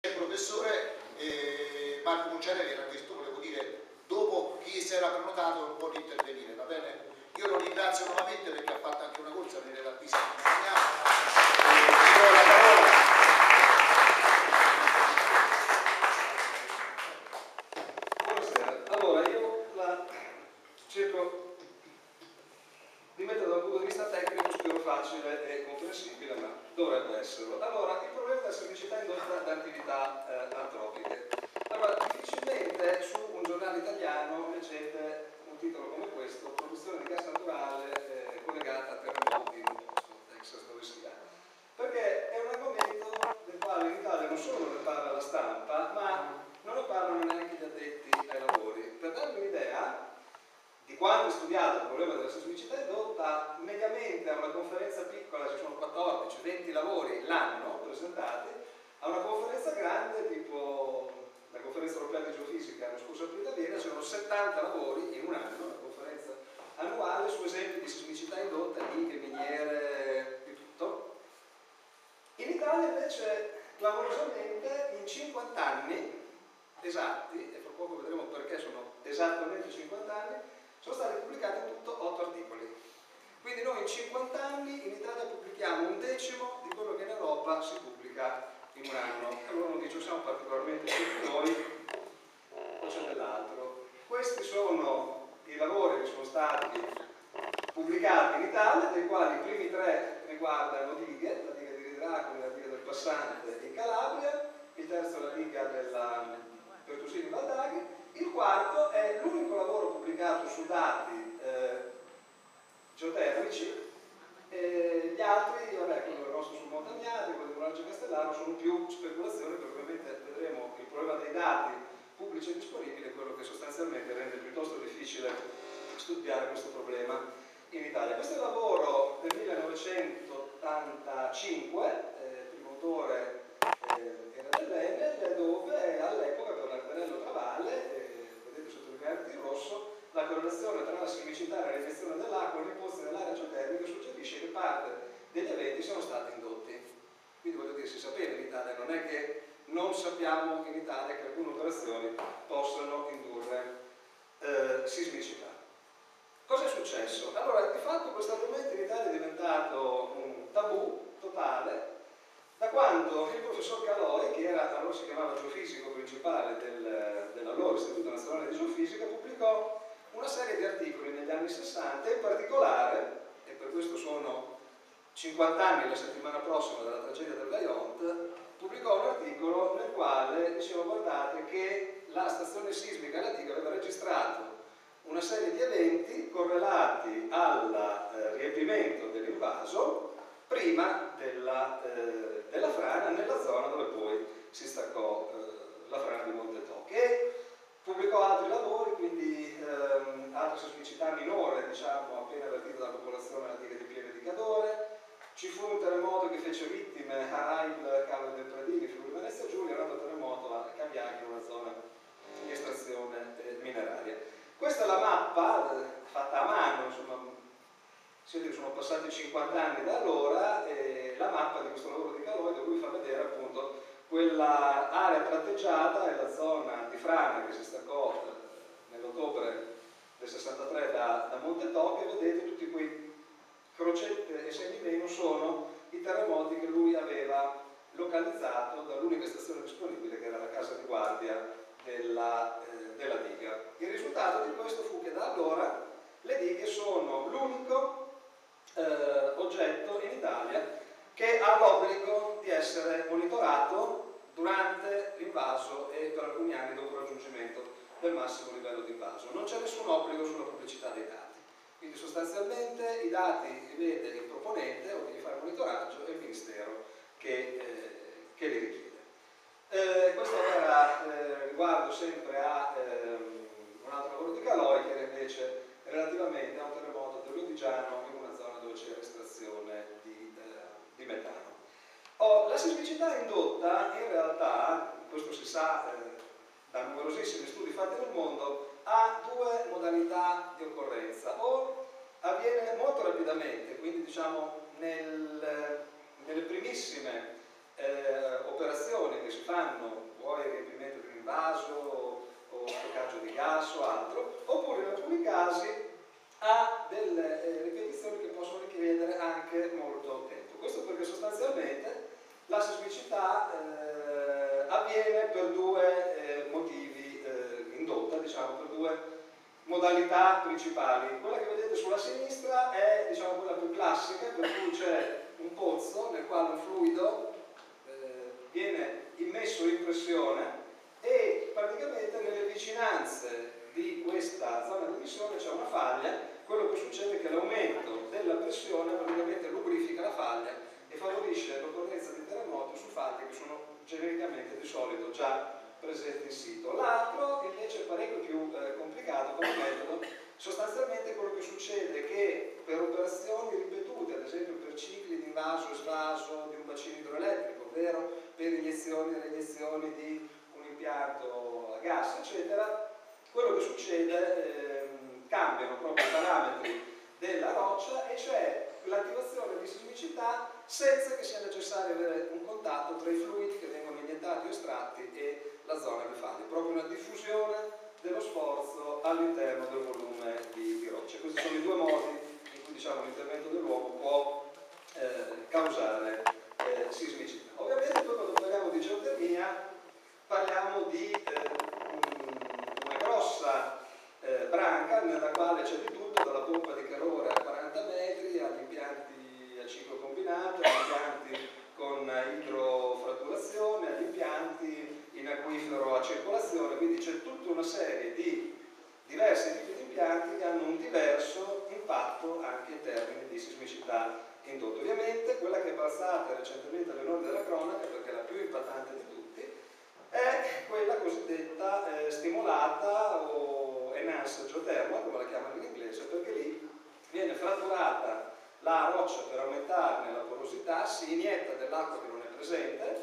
il professore Marco Mucciarelli era questo, volevo dire, dopo chi si era prenotato può intervenire, va bene? Io lo ringrazio nuovamente perché ha fatto anche una corsa nelle ravviste di Buonasera, allora io cerco di mettere da un punto di vista tecnico, spero facile e comprensibile, ma dovrebbe esserlo. Allora, il problema della sismicità indotta da attività antropiche. Allora, difficilmente su un giornale italiano leggete un titolo come questo: produzione di gas naturale collegata a terremoti in un posto, Texas, dove sia. Perché è un argomento del quale in Italia non solo non ne parla la stampa, ma non ne parlano neanche gli addetti ai lavori. Per darvi un'idea di quanto è studiato il problema della sismicità indotta, mediamente a una conferenza piccola ci sono 14-20 lavori l'anno presentati, a una conferenza grande tipo la conferenza europea di geofisica l'anno scorso aprile a Vienna c'erano 70 lavori in un anno, una conferenza annuale su esempi di sismicità indotta, dighe, miniere, di tutto. In Italia invece clamorosamente in 50 anni esatti, e fra poco vedremo perché sono esattamente 50 anni, sono stati pubblicati in tutto 8 articoli. Quindi noi in 50 anni in Italia pubblichiamo un decimo di quello che in Europa si pubblica in un anno. Allora uno dice: siamo particolarmente tutti noi, o c'è dell'altro. Questi sono i lavori che sono stati pubblicati in Italia, dei quali i primi 3 riguardano dighe, la diga di Ridracoli, la diga del Passante in Calabria, il terzo è la diga della Pertusini Valdaghi. Il quarto è l'unico lavoro pubblicato su dati geotermici, gli altri, vabbè, quello del nostro sul Montagnate, quello di Monarce Castellano, sono più speculazioni, perché ovviamente vedremo che il problema dei dati pubblici e disponibili è quello che sostanzialmente rende piuttosto difficile studiare questo problema in Italia. Questo è il lavoro del 1985, il primo autore era dell'Enel, dove all'epoca per l'Antenello Travalle, vedete sottolineato in rosso, la correlazione tra la sismicità e la riflessione dell'acqua nei pozzi nell'area geotermica suggerisce che parte degli eventi siano stati indotti. Quindi voglio dire, si sapeva in Italia, non è che non sappiamo in Italia che alcune operazioni possano indurre sismicità. Cosa è successo? Allora, di fatto questo argomento in Italia è diventato un tabù totale da quando il professor Caloi, che era, allora si chiamava geofisico principale dell'allora Istituto Nazionale di Geofisica, pubblicò una serie di articoli negli anni 60, in particolare, e per questo sono 50 anni la settimana prossima dalla tragedia del Vajont, pubblicò un articolo nel quale diceva: guardate che la stazione sismica la diga aveva registrato una serie di eventi correlati al riempimento dell'invaso prima della frana nella zona dove poi si staccò la frana di Monte Toc, e pubblicò altri lavori, quindi altra sismicità minore, diciamo, appena avvertita dalla popolazione alla diga di Pieve di Cadore. Ci fu un terremoto che fece vittime a Rail, Cave del Pradini, Friuli Venezia Giulia, un altro terremoto a Caviacchi, una zona di estrazione mineraria. Questa è la mappa fatta a mano, insomma, sono passati 50 anni da allora, e la mappa di questo lavoro di Caloi, da cui fa vedere appunto quella area tratteggiata e la zona di frana che si staccò nell'ottobre del 63 da Monte Toc, e vedete tutti quei crocette e segni meno sono i terremoti che lui aveva localizzato dall'unica stazione disponibile, che era la casa di guardia della diga. Il risultato di questo fu che da allora le dighe sono l'unico oggetto in Italia che ha l'obbligo di essere monitorato durante l'invaso e per alcuni anni dopo il raggiungimento del massimo livello di invaso. Non c'è nessun obbligo sulla pubblicità dei dati, quindi sostanzialmente i dati li vede il proponente o chi gli fa il monitoraggio e il Ministero che li richiede. Questo era riguardo sempre a un altro lavoro di Caloi, che era invece relativamente a un terremoto dell'Odigiano in una zona dove c'era estrazione di metano. La sismicità indotta in realtà, questo si sa da numerosissimi studi fatti nel mondo, ha 2 modalità di occorrenza: o avviene molto rapidamente, quindi diciamo nelle primissime operazioni che si fanno per due motivi, indotta, diciamo, per due modalità principali. Quella che vedete sulla sinistra è, diciamo, quella più classica, per cui c'è un pozzo nel quale un fluido viene immesso in pressione e praticamente nelle vicinanze di questa zona di emissione c'è una faglia. Quello che succede è che l'aumento della pressione praticamente lubrifica la faglia e favorisce l'occorrenza di terremoti su falde che sono genericamente di solito già presenti in sito. L'altro invece è parecchio più complicato come metodo. Sostanzialmente quello che succede è che per operazioni ripetute, ad esempio per cicli di invaso e svaso di un bacino idroelettrico, ovvero per iniezioni e reiniezioni di un impianto a gas, eccetera, quello che succede cambiano proprio i parametri della roccia e c'è l'attivazione di sismicità senza che sia necessario avere un contatto tra i fluidi che vengono iniettati o estratti e la zona che fa, proprio una diffusione dello sforzo all'interno del volume di roccia. Questi sono i due modi in cui, diciamo, l'intervento dell'uomo può causare sismicità. Ovviamente poi quando parliamo di geotermia parliamo di una grossa branca nella quale c'è di tutto, dalla pompa di calore a 40 metri agli impianti a ciclo combinato, agli impianti con idrofratturazione, agli impianti in acquifero a circolazione, quindi c'è tutta una serie di diversi tipi di impianti che hanno un diverso impatto anche in termini di sismicità indotta. Ovviamente quella che è balzata recentemente alle onde della cronaca, perché è la più impattante di tutti, è quella cosiddetta stimolata o enhanced geothermal, come la chiamano in inglese, perché lì viene fratturata la roccia per aumentarne la porosità, si inietta dell'acqua che non è presente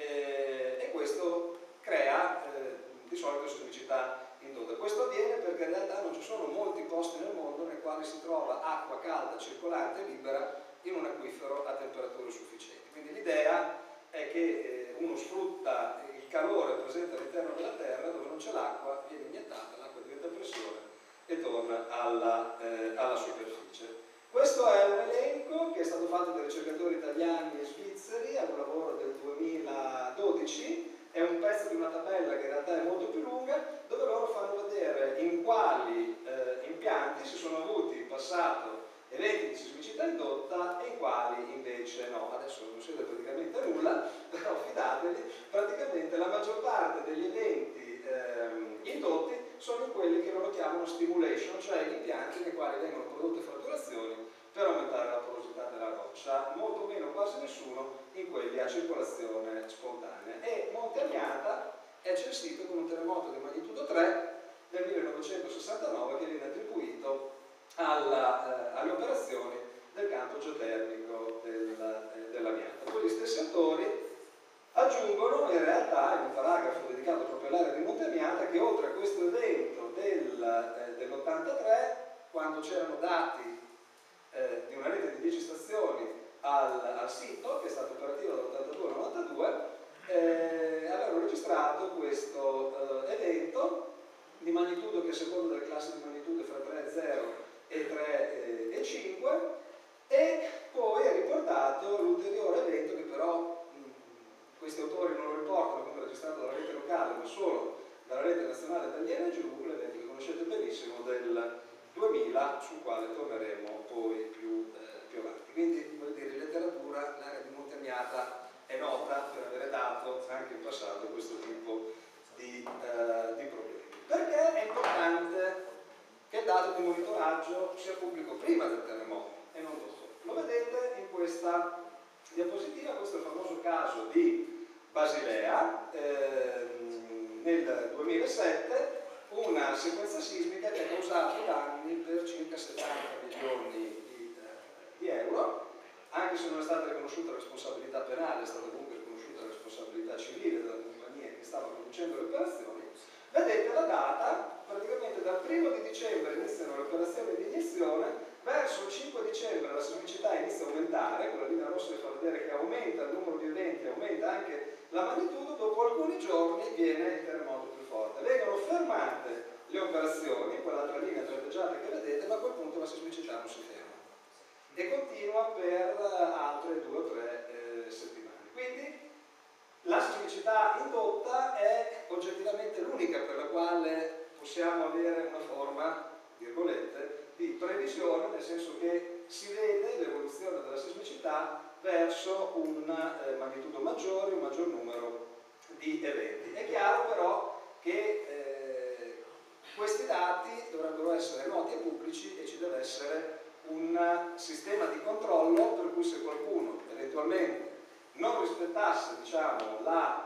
e questo crea di solito sismicità indotta. Questo avviene perché in realtà non ci sono molti posti nel mondo nei quali si trova acqua calda, circolante e libera in un acquifero a temperature sufficienti. Quindi l'idea è che uno sfrutta il calore presente all'interno della terra, dove non c'è l'acqua, viene iniettata, l'acqua diventa pressione e torna alla superficie. Questo è un elenco che è stato fatto dai ricercatori italiani e svizzeri, è un lavoro del 2012, è un pezzo di una tabella che in realtà è molto più lunga, dove loro fanno vedere in quali impianti si sono avuti in passato eventi di sismicità indotta e in quali invece no. Adesso non succede praticamente nulla, però fidatevi, praticamente la maggior parte degli eventi indotti sono quelli che loro chiamano stimulation, cioè gli impianti nei quali vengono prodotte fratturazioni per aumentare la porosità della roccia, molto meno, quasi nessuno, in quelli a circolazione spontanea. E Monte Amiata è censito con un terremoto di magnitudo 3 del 1969 che viene attribuito alle operazioni del campo geotermico dell'Amiata. Poi gli stessi autori aggiungono in realtà in un paragrafo dedicato proprio all'area di Monte Amiata che oltre a questo evento dell'83, quando c'erano dati di una rete di 10 stazioni al sito, che è stato operativo dall'82 al 92, avevano registrato questo evento di magnitudo che a seconda delle classi di magnitudo è fra 3,0 e 3,5 e poi è riportato l'ulteriore evento che però questi autori non lo riportano come registrato dalla rete locale ma solo dalla rete nazionale dell'INGU, l'evento che conoscete benissimo del 2000, sul quale torneremo poi più avanti. Quindi vuol dire in letteratura l'area di Monte Amiata è nota per avere dato anche in passato questo tipo di problemi. Perché è importante che il dato di monitoraggio sia pubblico prima del terremoto e non dopo? Lo vedete in questa diapositiva, questo è il famoso caso di Basilea nel 2007, una sequenza sismica che ha causato danni per circa 70 milioni di euro, anche se non è stata riconosciuta la responsabilità penale, è stata comunque riconosciuta la responsabilità civile della compagnia che stava producendo le operazioni. Vedete la data, praticamente dal 1° di dicembre iniziano le operazioni di iniezione, verso il 5 dicembre la sismicità inizia a aumentare, quella linea rossa vi fa vedere che aumenta il numero di eventi, aumenta anche la magnitudo, dopo alcuni giorni viene il terremoto più forte. Vengono fermate le operazioni, quell'altra linea tratteggiata che vedete, ma a quel punto la sismicità non si ferma e continua per altre 2 o 3 settimane. Quindi la sismicità indotta è forma, virgolette, di previsione, nel senso che si vede l'evoluzione della sismicità verso un magnitudo maggiore, un maggior numero di eventi. È chiaro però che questi dati dovrebbero essere noti e pubblici e ci deve essere un sistema di controllo per cui se qualcuno eventualmente non rispettasse, diciamo,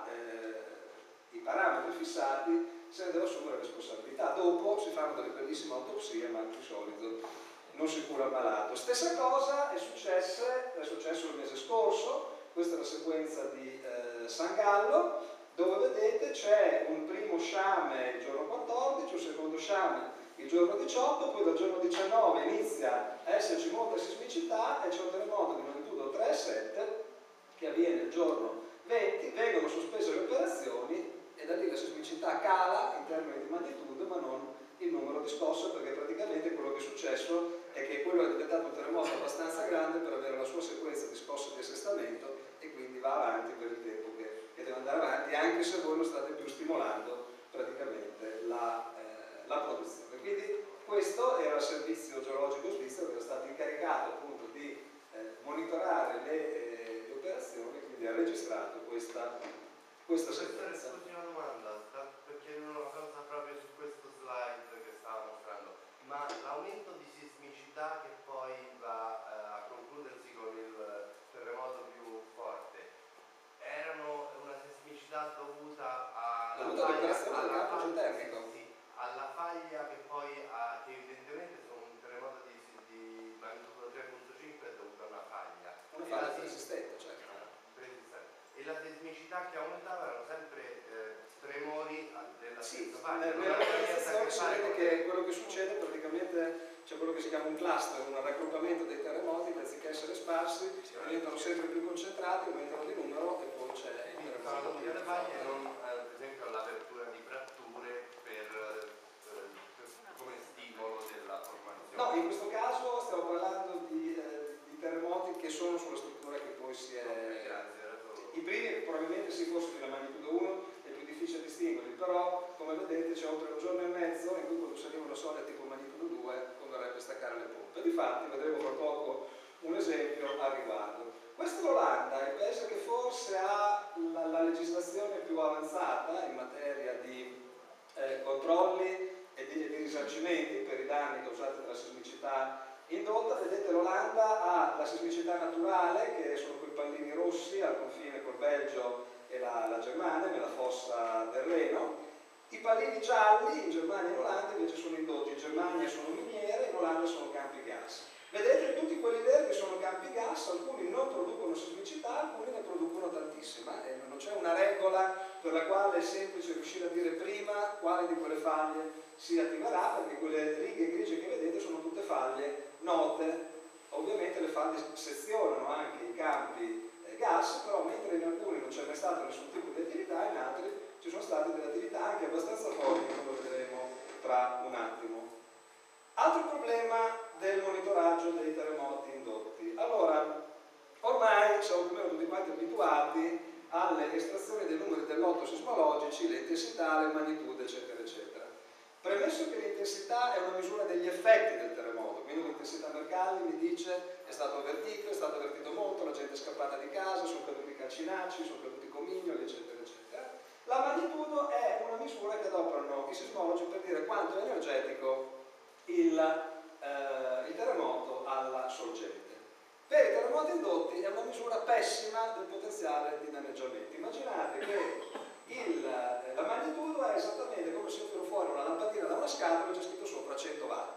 i parametri fissati, se ne deve assumere responsabilità. Dopo si fanno delle bellissime autopsie, ma di solito non si cura il malato. Stessa cosa è successo il mese scorso. Questa è la sequenza di San Gallo, dove vedete c'è un primo sciame il giorno 14, un secondo sciame il giorno 18, poi dal giorno 19 inizia a esserci molta sismicità e c'è un terremoto di magnitudo 3,7 che avviene il giorno 20, vengono sospese le operazioni e da lì la sismicità cala in termini di magnitudo ma non il numero di scosse, perché praticamente quello che è successo è che quello è diventato un terremoto abbastanza grande per avere la sua sequenza di scosse di assestamento e quindi va avanti per il tempo che deve andare avanti, anche se voi non state più stimolando praticamente la produzione. Quindi questo era il servizio geologico svizzero che era stato incaricato appunto di monitorare le operazioni, quindi ha registrato questa sequenza. Scusi una domanda, perché non ho cosa proprio su questo slide che stava mostrando, ma l'aumento di sismicità che poi va a concludersi con il terremoto più forte, erano una sismicità dovuta all'operazione del campo geotermico? Sì, alla faglia che poi che evidentemente sono un terremoto di magnitudo 3.5 è dovuto a una faglia. Una faglia preesistente, certo. E la sismicità che aumentava erano sempre tremori della stessa faglia. Nella localizzazione si vede che quello che succede praticamente c'è quello che si chiama un cluster, un raggruppamento dei terremoti che anziché essere sparsi diventano sempre più concentrati, aumentano di numero e poi c'è il terremoto. Le faglie non, per esempio, l'apertura di fratture come stimolo della formazione. No, in questo caso stiamo parlando di terremoti che sono sulla struttura che poi si è... Grazie. I primi probabilmente si fossero della magnitudo 1 è più difficile distinguerli, però come vedete c'è oltre un giorno e mezzo in cui quando saliva una soglia tipo magnitudo 2 converrebbe staccare le pompe. Difatti vedremo fra poco un esempio a riguardo. Questa è l'Olanda, il paese che forse ha la legislazione più avanzata in materia di controlli e di risarcimenti per i danni causati dalla sismicità indotta. Vedete, l'Olanda ha la sismicità naturale, che sono quei pallini rossi al confine col Belgio e la Germania, nella fossa del Reno. I pallini gialli in Germania e in Olanda invece sono indotti. In Germania sono miniere, in Olanda sono campi gas. Vedete, tutti quelli verdi sono campi gas, alcuni non producono sismicità, alcuni ne producono tantissima. Non c'è una regola per la quale è semplice riuscire a dire prima quale di quelle faglie si attiverà, perché quelle righe grigie che vedete sono tutte faglie note. Ovviamente le faglie sezionano anche i campi gas, però mentre in alcuni non c'è mai stato nessun tipo di attività, in altri ci sono state delle attività anche abbastanza forti, come vedremo tra un attimo. Altro problema del monitoraggio dei terremoti indotti. Allora, ormai siamo più o meno tutti quanti abituati alle estrazioni dei numeri del lotto sismologici, le intensità, le magnitude, eccetera, eccetera. Premesso che l'intensità è una misura degli effetti del terremoto, quindi l'intensità Mercalli mi dice è stato avvertito molto, la gente è scappata di casa, sono caduti calcinacci, sono caduti comignoli, eccetera, eccetera. La magnitudo è una misura che adoperano i sismologi per dire quanto è energetico il terremoto alla sorgente. Per i terremoti indotti è una misura pessima del potenziale di danneggiamento. Immaginate che la magnitudo è esattamente come se io tiro fuori una lampadina da una scatola e c'è scritto sopra 100 watt.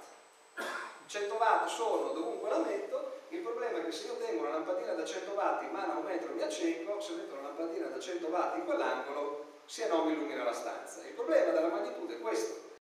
100 watt sono dovunque la metto, il problema è che se io tengo una lampadina da 100 watt in mano a un metro mi accenco, se metto una lampadina da 100 watt in quell'angolo, sia no mi illumina la stanza. Il problema della magnitudo è questo.